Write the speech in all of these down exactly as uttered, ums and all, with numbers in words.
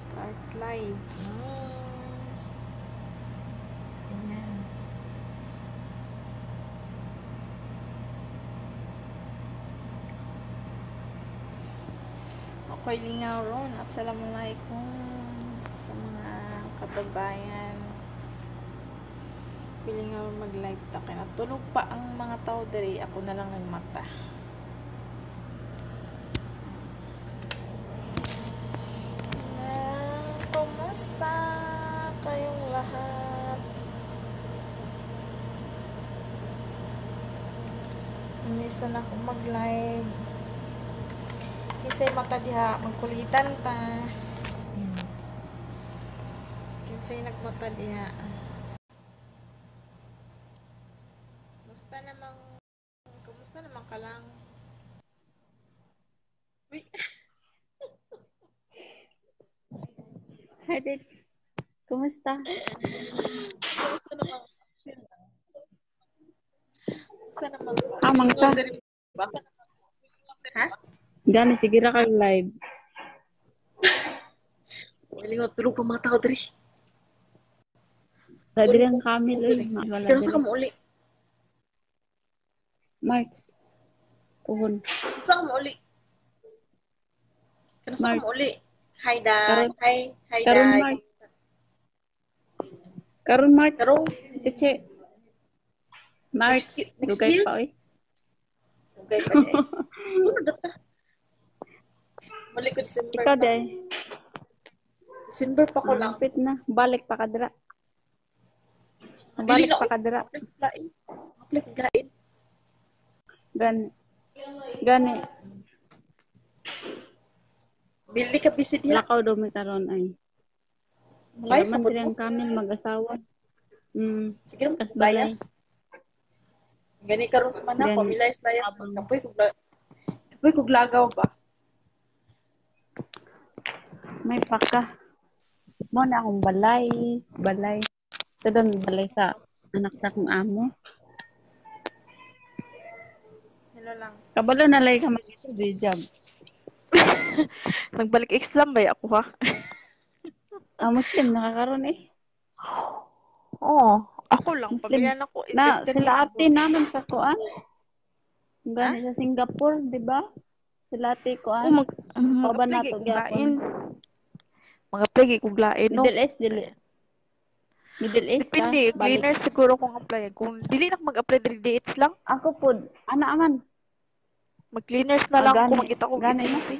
Start live. Hmm. Ayan. Ako'y lingaw ron. Assalamualaikum sa mga kababayan. Piling nga mag-live ta kaya natulog pa ang mga tao diri, ako na lang nagmata. Na, kumusta kayong lahat? Miss na ako mag-live. Kisay mata diha, magkulitan ta. Kisay nagmata diha. Kumusta namang, kumusta namang ka lang? Uy! Hi, Dick. Kumusta? Kumusta namang, kumusta namang, Amang ka. ha? Gani, sige ra kag live. Wala nga, tulog pa mga tao diri. Wala diri ang Camille, oy. Wala Kaya sa diri. ka mo uli? March. Puhon. Saan ka mo uli? Kaya sa ka mo March. uli? Hi, Day. Karon- Hi, hi, karon Day. March. Karon March. Karon? Tiche. March. Next- next Dugay year? pa, oy. Okay pa di. Ano na ta? Balik ko December Ikaw, pa. day. December pa ko lang. Malapit na. Balik pa kadra. Dili Balik na, pa uy. kadra. Lain. Apply kong lain. Gani. Gani. Bili ka busy diha. Lakaw daw may karon ay. Malay sa Salamat mo. diri ang Camille mag-asawa. Mm. Sige mo, Kas bayas. Gani karon sa mana, Gani. pamilayas layas. Kapoy kog Kapoy kog lagaw ba? May paka. Mo na akong balay. Balay. Ito doon balay sa anak sa akong amo. Hello lang. Kabalo na lay ka mag-isa di job. Nagbalik Islam ba ako ha? Ah, Muslim nakakaroon eh. Oo. Ako lang, Muslim. pamilya ako. Na Invested sila lang ate ako. naman sa kuan. Gani sa Singapore, di ba? Sila ate Oo, kuan. mag, mag Kauban apply nato kay gyapon. kuglain. Mga apply kay kuglain, no? Middle East dili. Middle East ka. Depende, Balik. cleaner siguro kung apply. Kung dili na mag-apply diri dates lang, Ako pod. Ana aman. mag-cleaners na Ah, lang gani. kung magkita ko Gani, agency.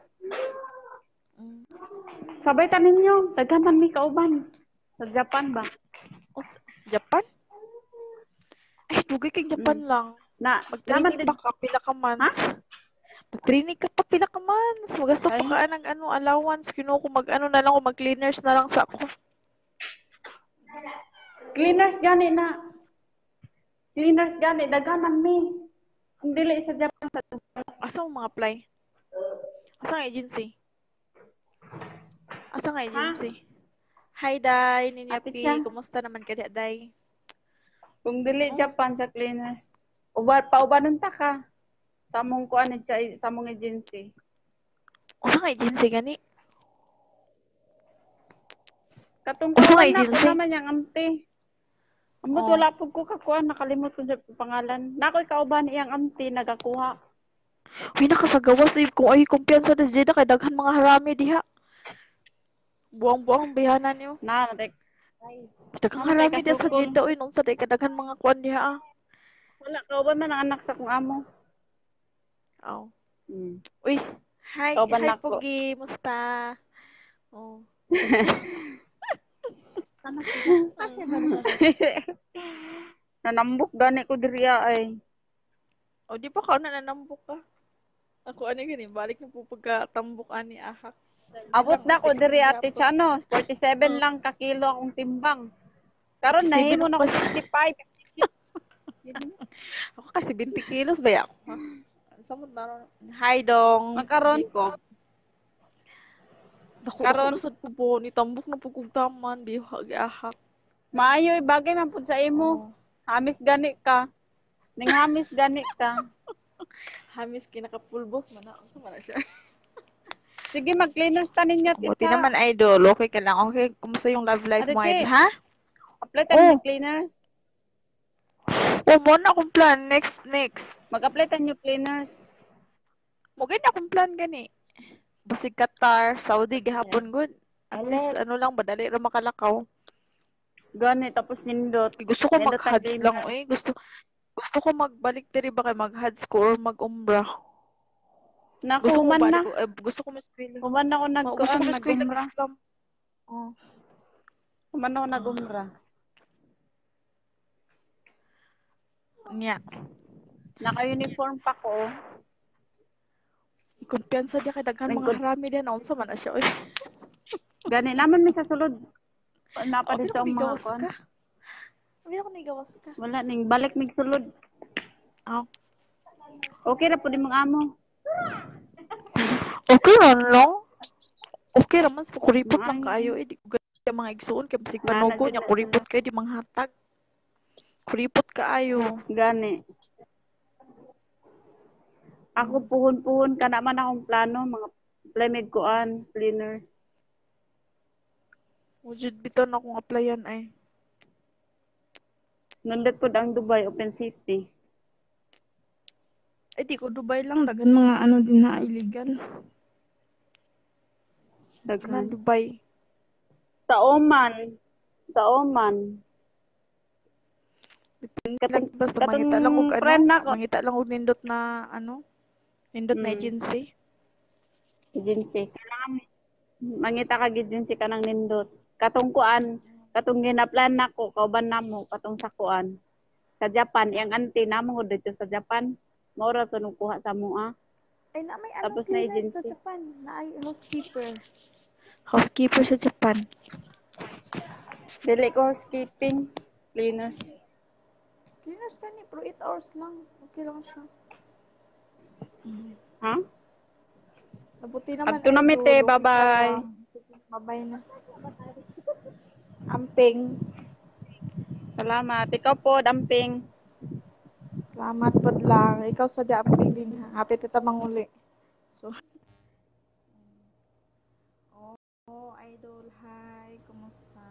Mm. Sabay ta ninyo. Daghan mi kauban. Sa Japan ba? O, Japan? Ay, dugay kay Japan Mm. lang. Na, Mag-training naman pa ka pila ka months. Mag-training ka pa pila ka months. Magasto pa Ay. ka ng ano, allowance. Kinuha ko mag-ano na lang ko, mag-cleaners na lang sa ako. Cleaners gani na. Cleaners gani daghanan mi. Kung dili sa Japan sa Asa mo mga apply? Asa nga agency? Asa nga agency? Hi, Day. Ninya Ate P. Cha. Kumusta naman ka, Day? Kung dili Oh. Japan sa cleaners. Ubar pa ubanon ta ka. Sa mong kuan sa sa mong agency. Asa nga agency gani? Katong Asa nga kauban na ko agency? naman yang auntie. Ambot Oh. wala pud ko kakuan nakalimot ko sa pangalan. Nakoy kauban iyang auntie nagakuha. Uy, nakasagawas. Eh, kung ay kumpiyansa na Jeda, kay daghan mga harami diha. Buang-buang bihanan niyo. Na matek. Daghang Namatay harami diha sa kasukol. Jeda. Uy, nung sa day, kadaghan mga kuan diha. Ah. Wala kauban man ang anak sa kong amo. Oh. Hmm. Uy, hi, Kauban hi nako. Pogi. Musta? Oh. Sana sila. Kasi ba nanambok gani ko diri ay. O, di ba ka na nanambok ka? Ako ano gani, balik na po pagkatambok ani ahak. Abot na ko diri ate Chano. Chano, forty-seven lang ka kilo akong timbang. Karon nahimo na ko fifty-five. Ako kasi twenty kilos ba ya? Samot na. Hi dong. Ang karon Jacob. Dako Karon? ako nasad ko po ni tambok na pugog taman di ahak. maayo bagay man pud sa imo. Oh. Hamis gani ka. Ning hamis gani ka. Hamis kinaka pulbos man na. Unsa man na siya? Sige, mag-cleaners tanin niya, Buti tita. naman, idol. Okay ka lang. Okay, kumusta yung love life Ate mo, Che, idol? Ha? apply tanin Oh, niya cleaners. oh, mo na akong plan. Next, next. Mag-apply tanin niyo cleaners. Mugay na akong plan gani. Basig Qatar, Saudi, Yeah. gihapon good. At least, Alet. ano lang, badali ra makalakaw. Gani, tapos nindot. Eh, Gusto ko Nindot ang mag-Hajj lang, cleaner. eh. Gusto, gusto ko magbalik diri ba kay mag-Hajj ko or mag-Umrah. Naku, Gusto ko human na. mabalik ko, eh, gusto ko mas-feel. Human ako Ma- gusto ko nag-kuan, mas-feel nag-umra. Islam. Oh. Human ako Ah. nag-umra. Nya. Naka-uniform pa ko. Kumpiyansa dia kay daghan mga Lingkod. harami din. Naunsa man na siya, oy. Gani, naman may sa sulod. Napa Okay dito na ang kung mga gawas kuan. ka. Okay na kung gawas ka. Wala, ning balik mig sulod. Ah. Okay ra po di mong amo. Okay ra lang. Okay ra man sa kuripot lang Ay. kayo eh. Di ko ganit ang mga igsuon kay basig Nga na panogo din nya na kuripot sila. kayo di manghatag. Kuripot kaayo. Gani. Ako puhon-puhon ka naman akong plano, mga plemig kuan, cleaners. Mujud biton akong applyan ay. Nundot po ang Dubai Open City. Eh di ko Dubai lang dagan mga ano din na illegal. Na Daghan. Dubai. Sa Oman. Sa Oman. Katong, Basta katong mangita lang og ano, friend nako. mangita lang og nindot na ano, nindot na Mm. agency. Agency. Kailangan mangita ka agency ka ng nindot. Katong kuan, katong ginaplan nako, kauban namo, katong sa kuan. Sa Japan, yang auntie namo dito sa Japan. Mora to nung kuha sa mua. Ay na may Tapos ano na cleaners sa agency. Japan, na ay housekeeper. Housekeeper sa Japan. Dili ko housekeeping. Cleaners. Cleaners ka ni, pero eight hours lang. Okay lang siya. Ha? Mabuti naman Abto na ay mite, dulo. bye-bye. Bye-bye na. Amping. Salamat. Ikaw po, damping. Salamat po lang. Ikaw sa amping din ha. Happy tita manguli. So. Oh, idol. Hi. Kumusta?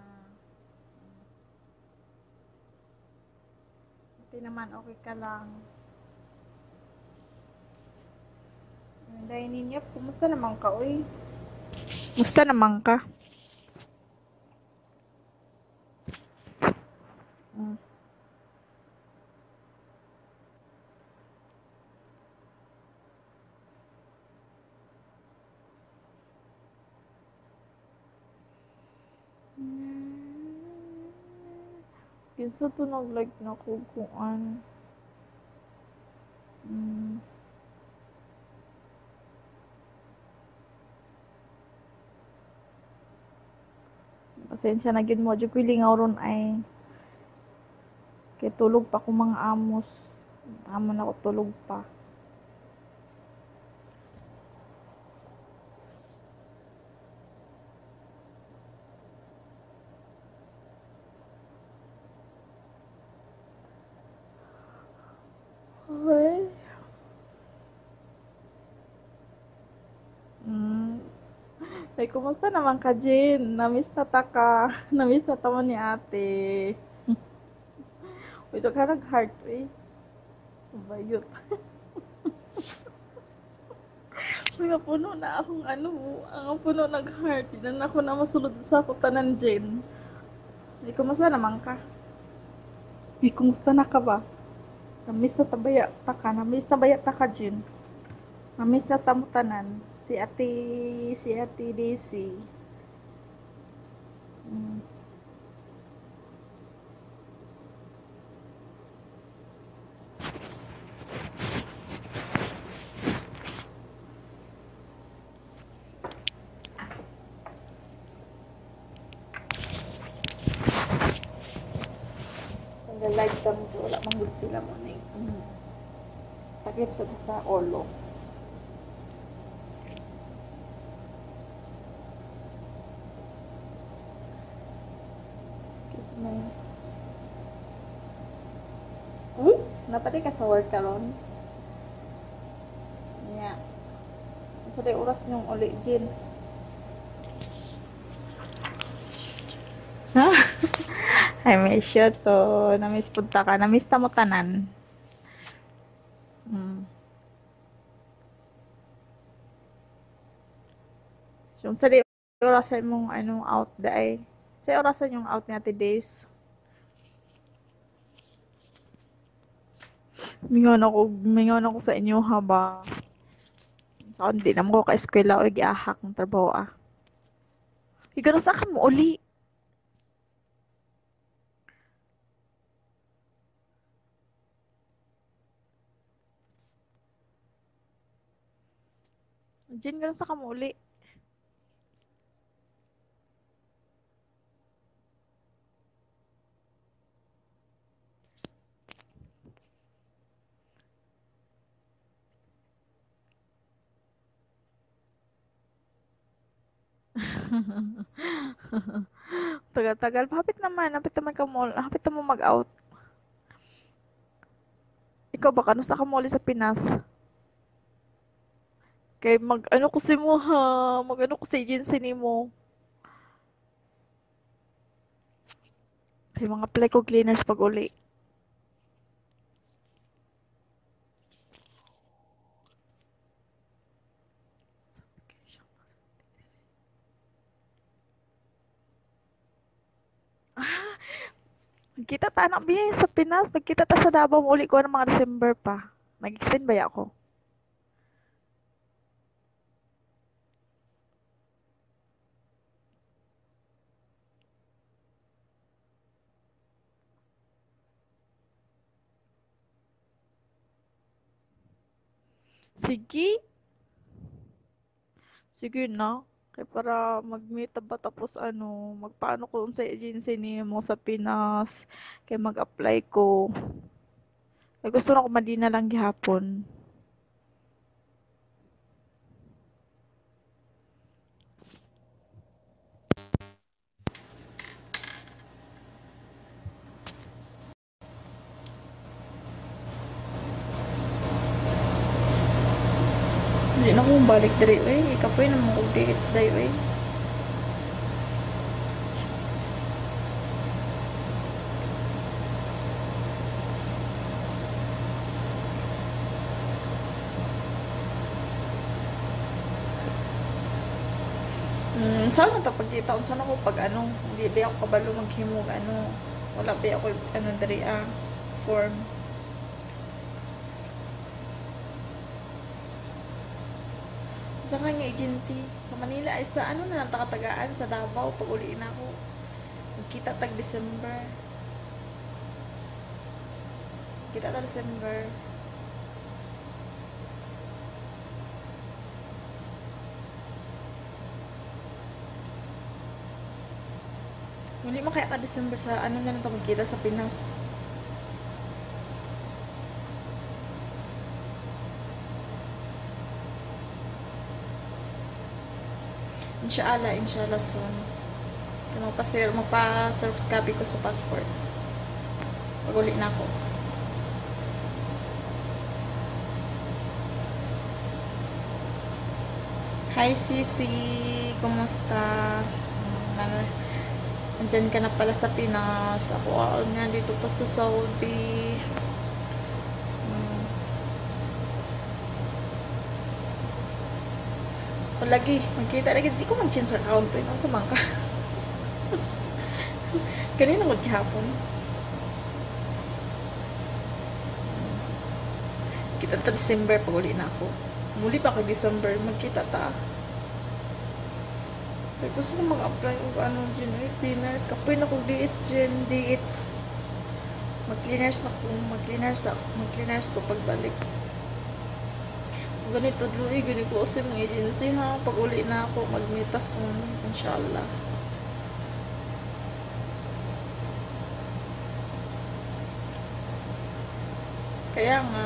Buti naman. Okay ka lang. Dahil ninyo, kumusta naman ka, uy? Kumusta naman ka? Mm. Kinsa to nag-like na kukuan. Mm. Pasensya na gid mo. Diyo ko lingaw ron ay. Kay tulog pa ko mga amos. Amo na ko tulog pa. Okay. Mm. Ay, kumusta naman ka, Jin? Namiss na ta ka. Namiss na ta mo ni ate. Uy, ito ka nag-heart, eh. Bayot. Uy, puno na akong ano mo. Ang puno nag-heart. Hindi na ako na masulod sa ako tanan, Jin. Ay, kumusta naman ka? Uy, kumusta na ka ba? Namiss na tabaya ta ka. Namiss na baya ta ka, Jin. Namiss na ta mo tanan. Si ate, si ate Daisy. Mm. Nag-live kami to. Wala manggod sila mo na mm. Takip sa sa olo. Kasi may... Uy! Napati ka sa work ka ron? Yeah. Sa day oras niyong uli, Jin. Ha? I miss you to. Namiss punta ka. Namiss ta mo tanan. Hmm. So, sa day orasan mong anong out daay. Sa orasan yung out ni Ate Days. Mingon ako, mingon ako sa inyo ha ba? Sa so, hindi naman ko ka-eskwela o giahak ng trabaho ah. Ikaw na sa ka mo uli. Jen, gano'n sa ka mo uli. Tagal-tagal. Hapit naman. Hapit naman ka mo. Hapit naman mag-out. Ikaw ba kano sa ka mo uli sa Pinas? Kay mag ano ko si mo ha. Mag ano ko sa agency ni mo. Kay mga apply ko cleaners pag uli. Ah, magkita ta anak biya sa Pinas. Magkita ta sa Davao mo uli ko ng mga December pa. Mag-extend ba ya ako? Sige. Sige na. Kay para mag-meet ba tapos ano, magpaano ko sa agency ni mo sa Pinas. Kay mag-apply ko. Kay gusto na ko madina lang gihapon. Hindi na ko balik diri oy. Ikapoy na mo kog tickets day oy. Mm, sana ta pagkita unsa na ko pag ano, hindi ba ako kabalo maghimog ano. Wala ba ako ano diri ah form. Sa kanya agency sa Manila ay sa ano na lang takatagaan sa Davao pag uli na ako. Magkita tag December. Kita tag December. Muli mo kaya ka December sa ano na lang ta magkita sa Pinas. Inshallah, inshallah soon. Kaya magpa-sir, magpa-service copy ko sa passport. Pag uli na ako. Hi Sisi, kumusta? Hmm, Andyan ka na pala sa Pinas. Ako ah, nga dito pa sa Saudi. Hmm. Lagi, magkita lagi. Di ko mag-change account. Eh. Nang samang ka. Kanina maghapon. Kita ta December pag uli na ako. Muli pa kay December. Magkita ta. Kaya gusto ko mag-apply o ano dyan. Eh, cleaners. Kapoy na kong diit dyan. Diit. Mag-cleaners na kung mag-cleaners na. Mag-cleaners ko pagbalik. Ganito dluy. Ganito ko kasi mga agency ha. Pag uli na ako, mag-meet soon. Inshallah. Kaya nga.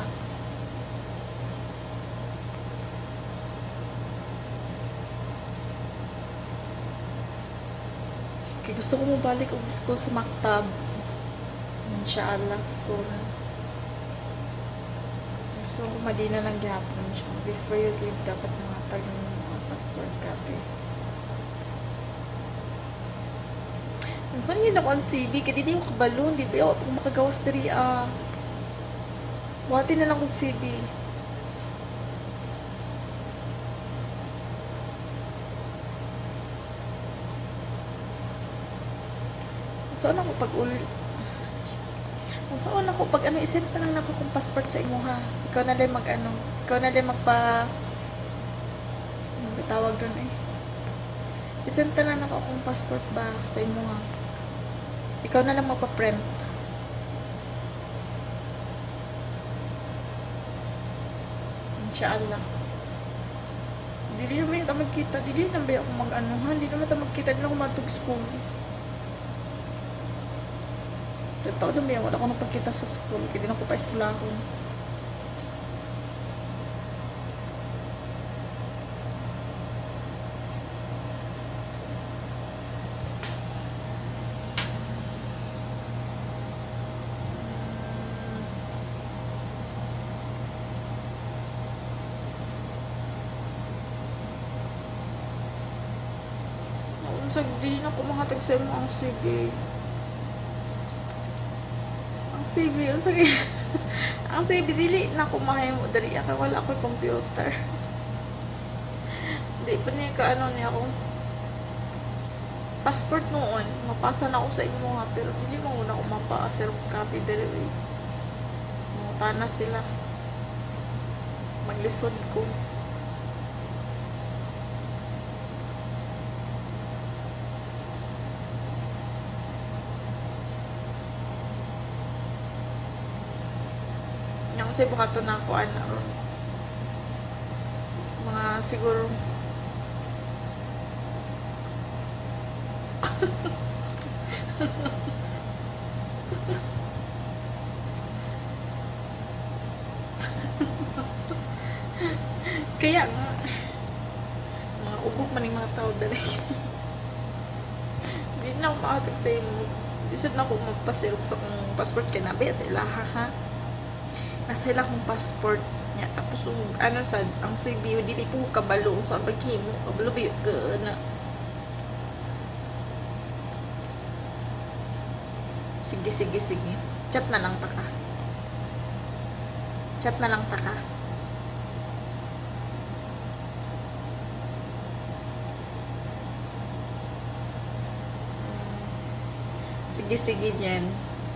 Kaya gusto ko mabalik og school sa Maktab. Inshallah. Soon. Gusto ko madina ng gihapon siya. Before you leave, dapat na Hatag ng mga passport copy. Saan yun ako ang C V? Kaya di yung kabalon, di ba? Ako makagawas diri ah. Buhati na lang kong C V. Saan ako pag uli? Saan ako pag ano, isend pa lang na ako kung passport sa imo ha. Ikaw na lang mag ano, ikaw na lang magpa ano ba tawag doon eh. Isend pa lang ako kung passport ba sa imo ha. Ikaw na lang magpa-print. Inshallah. Dili naman yung magkita. Dili naman ba ako mag-ano ha? Dili naman ito magkita. Dili ako matug school. Totoo naman yung wala ko napagkita sa school. Kaya din ako pa eskwela ko. Sa dili na ko mahatag sa imo ang C V. Ang C V, ang sige. Ang C V dili na ko mahimo dali kay wala ko computer. Di pa niya ka ano niya ako. Passport noon, mapasa na ako sa imo nga pero dili mo na ako mapa-xerox copy dili. Mutana sila. Maglisod ko. Kasi bukato na ako ano mga siguro kaya nga mga ubok man yung mga tao dali. Hindi na ako makatag sa imo. Hindi na ako magpasirop sa kong passport kaya nabi sa ilaha ha. Nasa ila kong passport niya. Tapos, um, ano sa, ang C V, di po kabalo sa paghimo. Kabalo ba yun? Na. Sige, sige, sige. Chat na lang taka. Chat na lang taka. Sige, sige, Jen.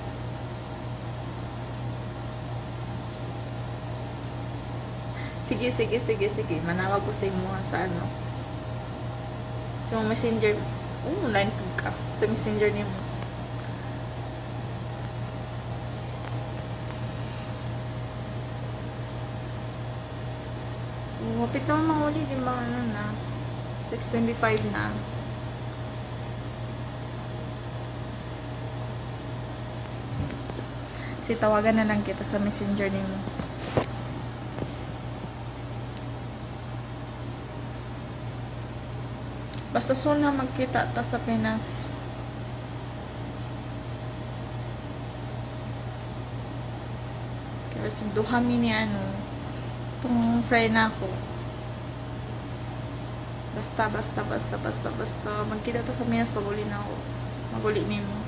Sige, sige, sige, sige. Manawag ko sa imo sa ano. Sa mga messenger. Oh, online ka. Sa messenger ni mo. Mapit naman mga uli. Di ba ano na. six twenty-five na. Si tawagan na lang kita sa messenger ni mo. Basta soon na magkita ta sa Pinas. Kaya sigduhan mi ni ano, itong friend ako. Basta, basta, basta, basta, basta. Magkita ta sa Pinas, paguli na ako. Maguli ni mo.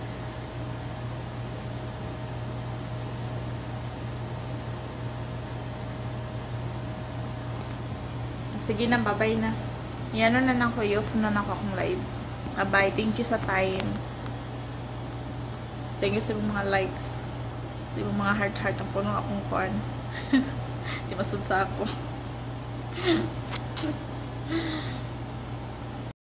Sige na, bye-bye na. Yan na na ko, off na na ko akong live. Bye, thank you sa time. Thank you sa mga likes. Sa mga heart-heart ang puno akong kuan. Di masud sa ako.